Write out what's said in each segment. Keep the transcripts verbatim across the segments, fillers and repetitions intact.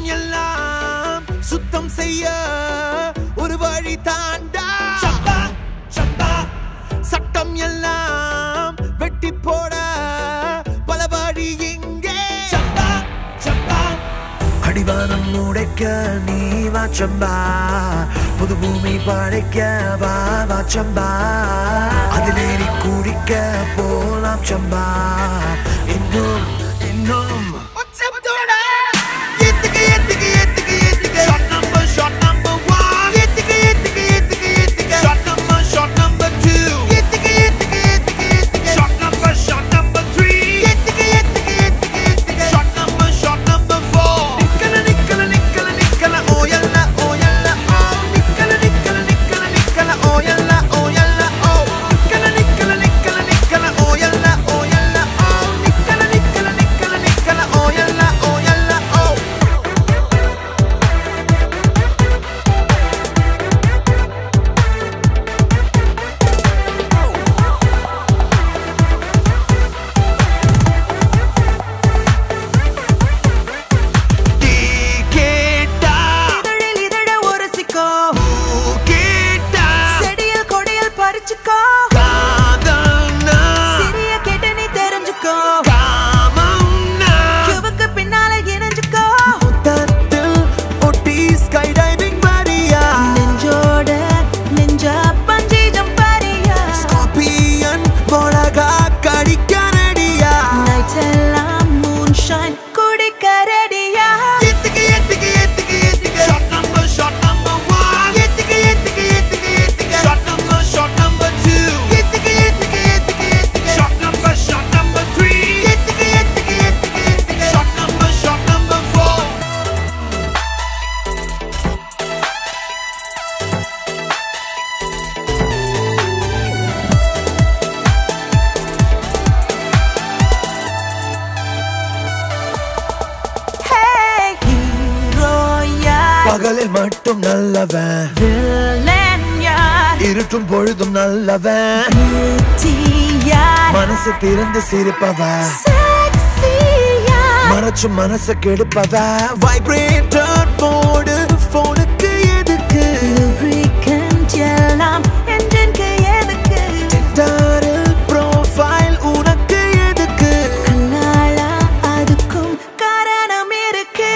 எல்லாம் சுத்தம் செய்ய ஒரு வழி தாண்டா சப்பா சப்பா சட்டம் எல்லாம் வெட்டி போட பல வழி இங்கே சப்பா சப்பா அடிவானம் உடைக்க நீ வா சம்பா புது பூமி படைக்க வா வா சம்பா அதிலேறி குடிக்க போலாம் சம்பா இன்னும் இன்னும் பகலில் மட்டும் நல்லவன் இருட்டும் பொழுதும் நல்லவன் மனசு திறந்து சிரிப்பவன் மறைச்சும் மனசு கெடுப்பவன் வைப்ரேட்டர் போடு போனுக்கு எதுக்கு எல்லாம் என்ஜின்க்கு எதுக்கு ப்ரோஃபைல் உனக்கு எதுக்கு கண்ணாலா அதுக்கும் காரணம் இருக்கு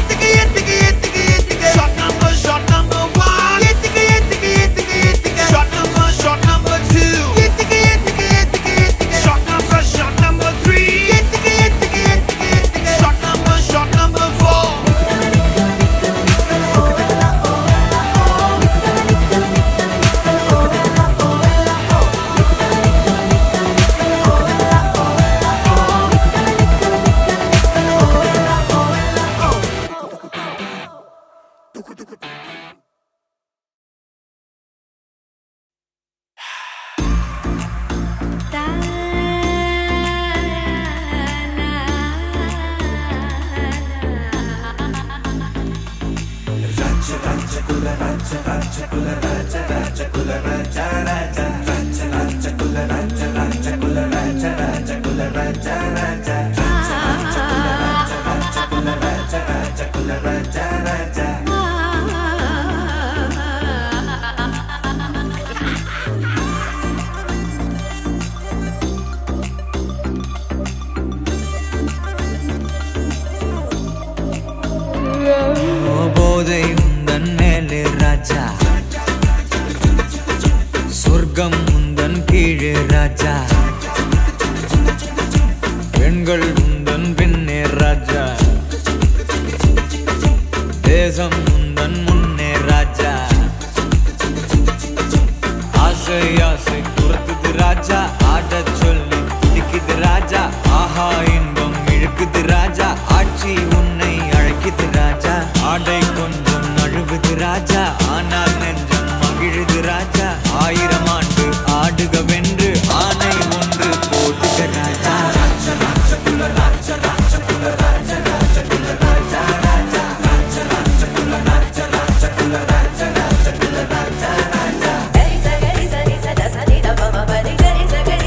போதை உந்தன் மேலே ராஜா சொர்க்கம் உந்தன் கீழே ராஜா பெண்கள் உந்தன் பின்னே ராஜா தேசம் உந்தன் முன்னே ராஜா ஆசை ஆசை துரத்துது ராஜா ஆடச் சொல்லி துடிக்குது ராஜா ஆஹா இன்பம் இழுக்குது ராஜா ஆட்சி உன்னை அழைக்குது ராஜா ஆடை கொஞ்சம் நழுவுது ராஜா ஆனால் நெஞ்சம் மகிழுது ராஜா ஆயிரம் ஆண்டு ஆடுக வென்று ஆனை ஒன்று போடுக ராஜா Gari sa gari sa ni sa da sa ni da pa ma pa ni gari sa gari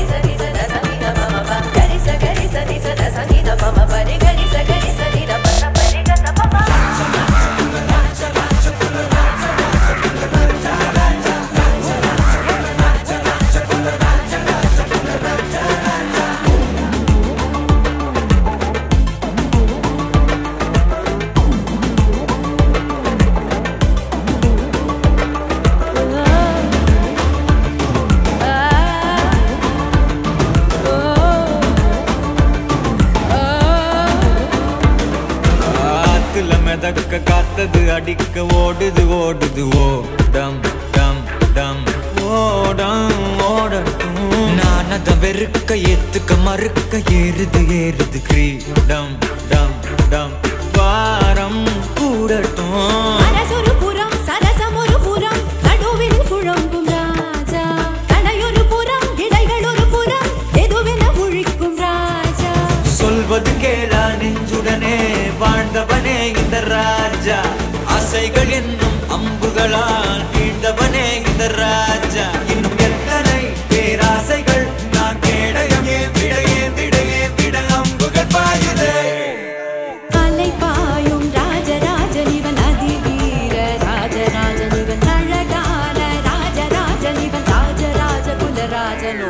கதக்க காத்தது அடிக்க ஓடுது ஓடுது ஓடம் டம் டம் ஓடம் ஓடட்டும் நான் அத வெறுக்க ஏத்துக்க மறுக்க ஏறுது ஏறுது கிரீடம் டம் டம் வாரம் கூடட்டும் அரசொரு புறம் சரசம் ஒரு புறம் நடுவில் குழம்பும் ராஜா கடையொரு புறம் இடைகள் ஒரு புறம் எதுவென முழிக்கும் ராஜா சொல்வது கேளா நெஞ்சுடனே வாழ்ந்தவனே இந்த ராஜா ஆசைகள் என்னும் அம்புகளால் வீழ்ந்தவனே இந்த ராஜா இன்னும் எத்தனை பேராசைகள் நான் கேடயம் ஏந்திட ஏந்திட ஏந்திட அம்புகள் பாயுதே அலை பாயும் ராஜராஜனிவன் அதிவீர ராஜராஜனிவன் அழகான ராஜராஜனிவன் ராஜராஜ குலராஜனோ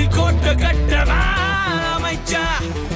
அதில் கோட்டை கட்டவா அமைச்சா